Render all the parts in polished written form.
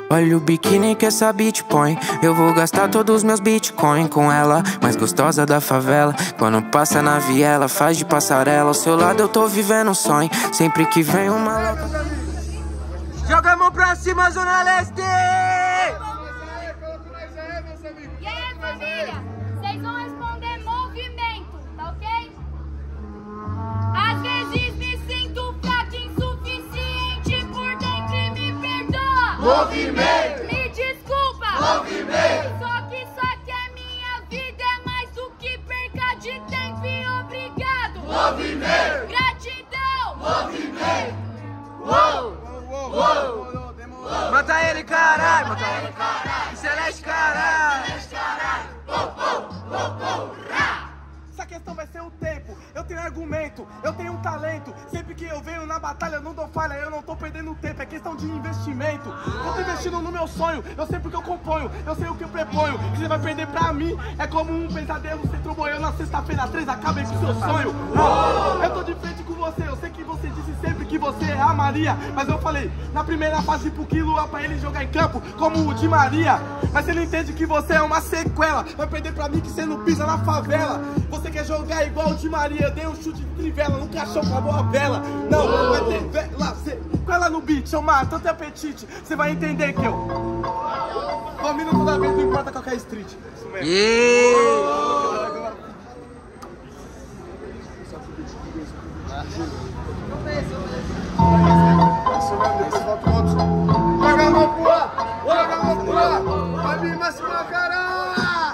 Olha o biquíni que essa bitch põe. Eu vou gastar todos os meus bitcoin com ela, mais gostosa da favela. Quando passa na viela, faz de passarela. Ao seu lado eu tô vivendo um sonho. Sempre que vem uma louca. Joga a mão pra cima, Zona Leste! E aí, família? Vocês vão responder movimento, tá ok? Às vezes me sinto fraca, insuficiente por dentro e me perdoa. Movimento! Me desculpa! Movimento! Só que é minha vida, é mais do que perca de tempo e obrigado. Movimento! Gratidão! Movimento! Uou! Uou! Mata ele, caralho! Mata ele, caralho! Celeste, caralho! Celeste, caralho! Essa questão vai ser o tempo. Eu tenho argumento, eu tenho um talento. Sempre que eu venho na batalha eu não dou falha. Eu não tô perdendo tempo, é questão de investimento. Eu tô investindo no meu sonho, eu sei porque eu componho. Eu sei o que eu preponho, que você vai perder pra mim. É como um pesadelo, você trombou na sexta-feira 3, acabem com o seu sonho. Não, eu tô de frente com você, eu sei que você disse sempre que você é a Maria. Mas eu falei, na primeira fase pro Quilo, pra ele jogar em campo como o Di Maria. Mas ele entende que você é uma sequela. Vai perder pra mim que você não pisa na favela. Você quer jogar igual o Di Maria, eu dei um chute de trivela, no caixão acabou a vela. Não, vai ter vela, com ela no beat, eu mato, tanto apetite. Você vai entender que eu domino toda vez, não importa qualquer street. Isso mesmo. Depois volta o outro. Joga a mão pro ar! Joga a mão pro ar! Vai vir máximo na cara!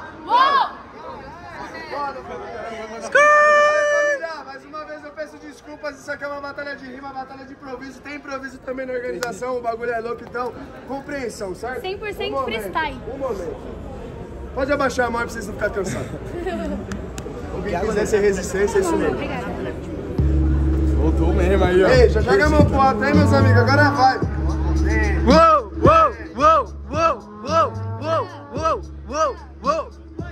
Mais uma vez eu peço desculpas, isso aqui é uma batalha de rima, batalha de improviso. Tem improviso também na organização, o bagulho é louco, então compreensão, certo? 100% freestyle. Um momento. Pode abaixar a mão pra vocês não ficarem cansados. Quem quiser ser resistência, é isso mesmo. Obrigada. Voltou mesmo aí, ó. Ei, já joga a mão pro alto aí, meus amigos, agora vai. Uou, uou, uou, uou, uou, uou, uou, uou, uou.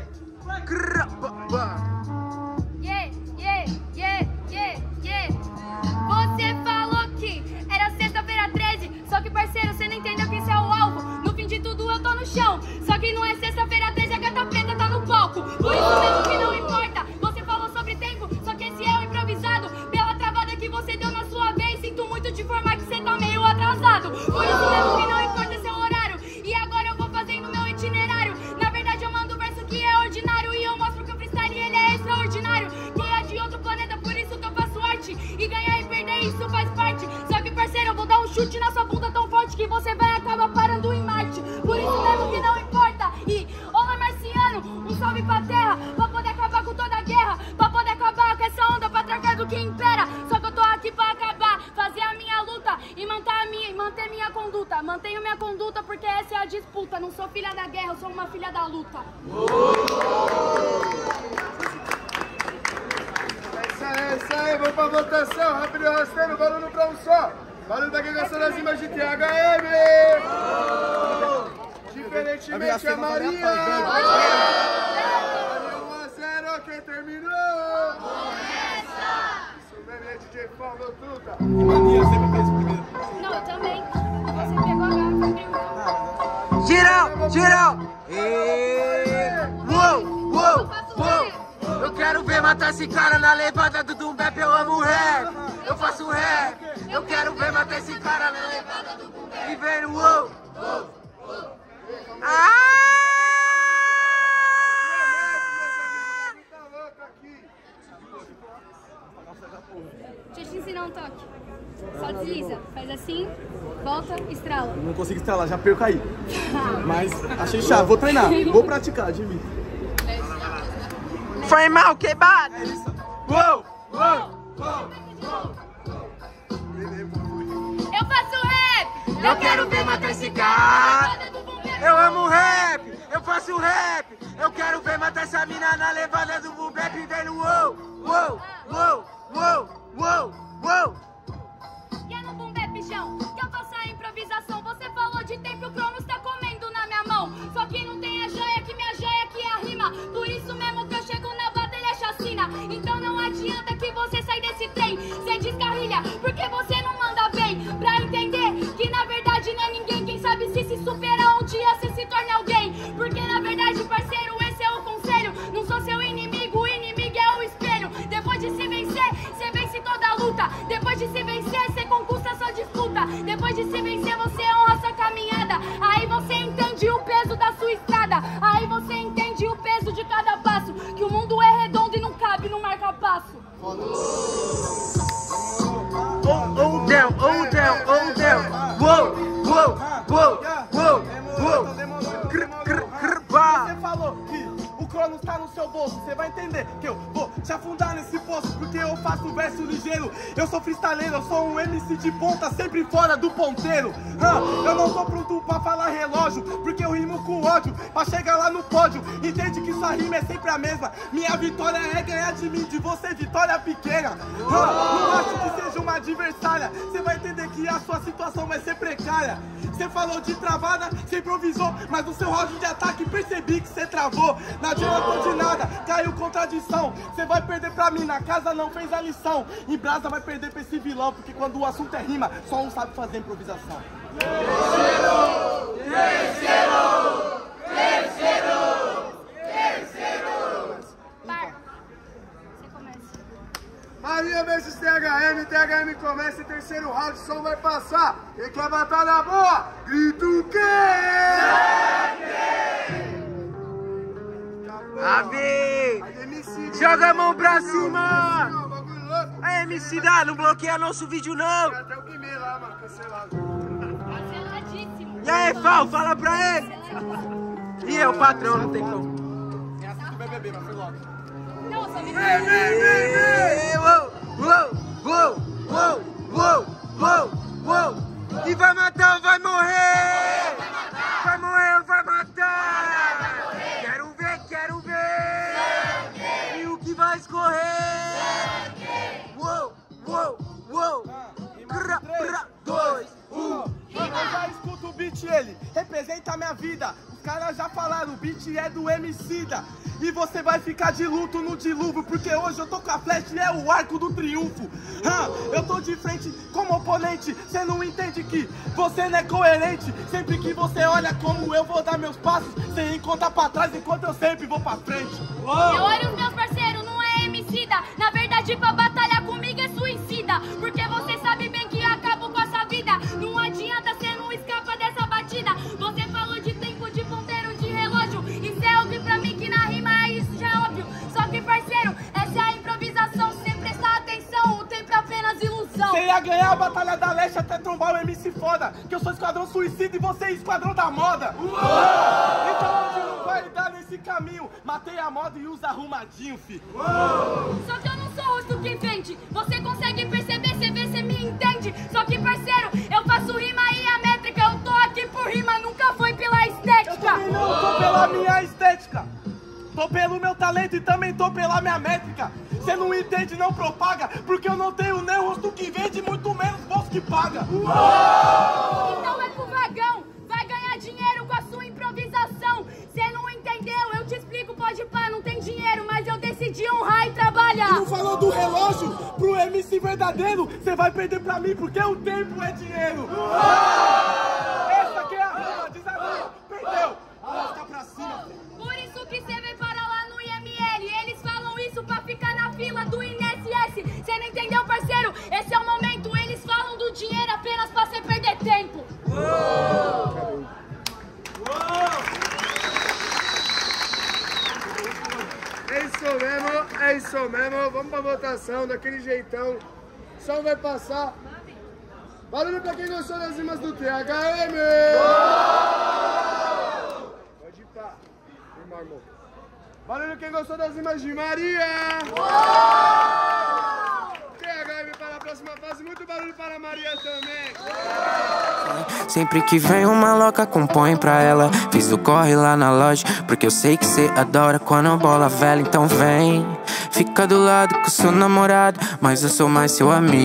Você falou que era sexta-feira 13, só que parceiro, você não entendeu que esse é o alvo. No fim de tudo eu tô no chão, só que não é sexta-feira 13, a gata preta tá no palco. Por isso mesmo que não importa, você falou sobre tempo, só que esse é o improvisado. Pela travada que você deu na sua vez, sinto muito te informar que você tá meio atrasado. Por isso mesmo que não importa seu horário, e agora eu vou fazendo meu itinerário. Na verdade eu mando um verso que é ordinário, e eu mostro que o freestyle ele é extraordinário. Quem é de outro planeta, por isso que eu faço arte, e ganhar e perder isso faz parte. Só que parceiro, eu vou dar um chute na sua bunda tão forte que você vai acabar parando em Marte. Por isso mesmo que não importa. E olá marciano, um salve pra terra, pra poder acabar com toda a guerra, pra poder acabar com essa onda patriarcado que impera. Só que eu tô aqui pra acabar, fazer a minha luta e manter minha conduta. Mantenho minha conduta porque essa é a disputa. Não sou filha da guerra, eu sou uma filha da luta. É isso aí, vamos pra votação, rápido arrastando, barulho pra um só. Barulho da agregação das rimas de THM! Diferentemente a Maria! 1-0, quem terminou? Isso mesmo, é DJ Paulo, meu truta. Mania sempre fez primeiro. Não, eu também. Você pegou a garrafa. Geral, geral! Uou, uou, uou! Eu quero ver matar esse cara na levada do Doom Bap, eu amo rap, eu faço rap. Eu quero ver matar esse cara na levada do Doom Bap. E vem no uou, uou, uou. Deixa eu te ensinar um toque. Só desliza, faz assim, volta, estrala. Não consigo estralar, já perco aí. Mas achei chato, vou treinar, vou praticar, admito. Foi mal, queimado! Uou, uou, uou. Eu faço rap! Eu quero ver matar esse cara! Eu amo rap! Eu faço rap! Eu quero ver matar essa mina na levada do Boom Bap e vem no uou, uou, uou, uou, uou, uou! E é no Boom Bap, chão, que eu faço a improvisação. Você falou de tempo, o Cronos tá comendo na minha mão. Só que não tem a joia, que minha joia que é a rima. Por isso mesmo que eu chego na batalha chacina. Então não adianta que você sai desse trem. Você descarrilha, porque você não manda bem. Pra entender que na verdade não é ninguém quem sabe se superar. Depois de se vencer, você honra sua caminhada. Aí você entende o peso da sua estrada. Aí você entende o peso de cada passo. Que o mundo é redondo e não cabe no marca-passo. Oh down, oh down, oh down. Uou, uou, uou, uou, uou. Você falou que o Cronos tá no seu bolso. Você vai entender que eu vou te afundar nesse poço, porque eu faço verso ligeiro. Eu sou freestyleiro, eu sou um MC de ponta, sempre fora do ponteiro. Eu não tô pronto pra falar relógio, porque eu rimo com ódio pra chegar lá no pódio. Entende que sua rima é sempre a mesma. Minha vitória é ganhar de mim, de você vitória pequena. Não acho que seja uma adversária. Você vai entender que a sua situação vai ser precária. Você falou de travada, você improvisou, mas no seu round de ataque percebi que você travou. Não adiantou de nada, caiu contradição. Você vai perder pra mim, na casa não fez a lição. Em brasa vai perder pra esse vilão, porque quando o assunto é rima, só um sabe fazer improvisação. Terceiro! Bar, você começa. Maria versus THM, THM começa e terceiro round, o som vai passar. Quem quer batalha boa, grita o quê? Ave! Joga a mão pra cima! A MC dá, não bloqueia nosso vídeo não! Tem até o Guimê lá, mano, cancelado. Canceladíssimo. E aí, Fal, fala pra ele! E é o patrão, não tem como. Quem assiste vai beber, mas foi logo. Não, só me Uou, uou, uou, uou, uou, uou, uou. E vai matar ou vai morrer? Vai morrer ou vai matar? Quero ver, quero ver. E o que vai escorrer? Uou, uou, uou. 2, 1. Eu já escuto o beat, ele representa a minha vida. Os caras já falaram, o beat é do Emicida. E você vai ficar de luto no dilúvio, porque hoje eu tô com a flecha e é o arco do triunfo. Eu tô de frente como oponente, cê não entende que você não é coerente. Sempre que você olha como eu vou dar meus passos, cê encontra pra trás enquanto eu sempre vou pra frente. Eu olho os meus parceiros, não é Emicida. Na verdade, pra batalhar comigo é suicida. Porque você sabe bem que eu acabo com a sua vida. Não adianta, cê não escapa dessa batida. Você falou de tempo, de ponteiro, de relógio. Isso é óbvio pra mim que na rima é isso, já é óbvio. Só que, parceiro, essa é a improvisação. Se você prestar atenção, o tempo é apenas ilusão. Você ia ganhar a batalha da leste até trombar o MC foda. Que eu sou esquadrão suicida e você é esquadrão da moda. Então hoje não vai dar nesse caminho. Matei a moda e usa arrumadinho, fi. Só que eu não sou o rosto que vende. Você consegue perceber, você vê, você me entende. Só que, parceiro, eu faço rima e a métrica. Eu tô aqui por rima, nunca foi pela estética. Eu não tô pela minha estética. Tô pelo meu talento e também tô pela minha métrica. Cê não entende, não propaga, porque eu não tenho nem rosto que vende, muito menos bolso que paga. Então é pro vagão, vai ganhar dinheiro com a sua improvisação. Cê não entendeu, eu te explico, pode pá, não tem dinheiro, mas eu decidi honrar e trabalhar. Não falou do relógio pro MC verdadeiro, cê vai perder pra mim porque o tempo é dinheiro. Essa aqui é a rima, desarruma, perdeu. Arrasta pra cima. Por isso que cê vem para lá no IML, eles falam isso pra ficar na fila do INSS. Cê não entendeu, parceiro? Esse é o momento, eles falam do dinheiro apenas pra cê perder tempo. É isso mesmo, vamos pra votação, daquele jeitão. O som vai passar. Barulho pra quem gostou das rimas do THM! Pode ir pá, irmão. Barulho quem gostou das rimas de Maria! THM para a próxima fase, muito barulho para a Maria também! Sempre que vem uma louca, compõe pra ela. Fiz o corre lá na loja, porque eu sei que cê adora quando a bola velha. Então vem, fica do lado com seu namorado, mas eu sou mais seu amigo.